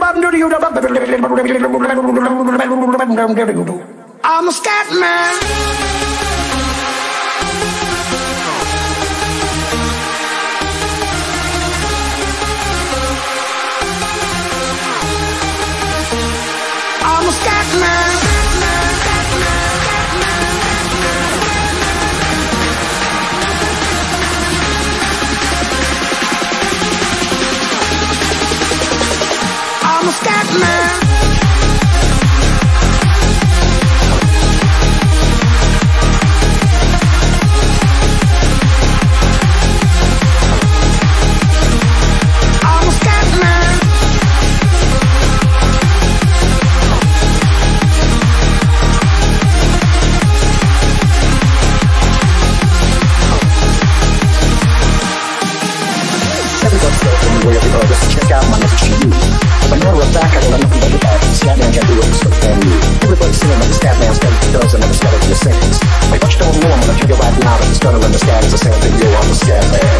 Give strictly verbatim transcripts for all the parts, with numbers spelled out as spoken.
I'm a Scatman. I'm a Scatman. I'm a Scatman. Check out my message to you. If I know to look back, I will have nothing but the back. Scatman can't do it, so can you. Everybody's singing like the Scatman study does and never studied the sentence. Like what you don't know, I'm gonna tell you right now that the stutter and the scat is the same thing. Yo, I'm the Scatman.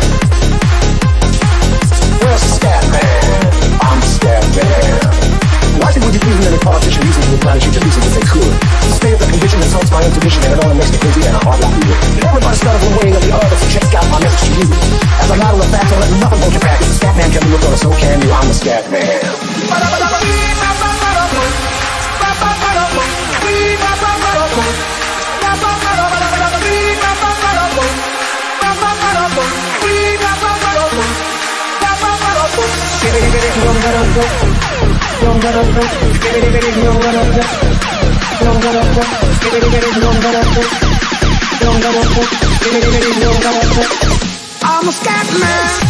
Where's the Scatman? I'm the Scatman. Why would you even any politician using to advantage you to reason if they could? The state of the condition insults my intuition and it only makes me crazy and a hard like you. Everybody stutters one way or the other, so check out my message to you. As I model the facts, I'll let nothing hold you back. If the Scatman can look on, so can you. I'm the Scatman. I'm a Scatman.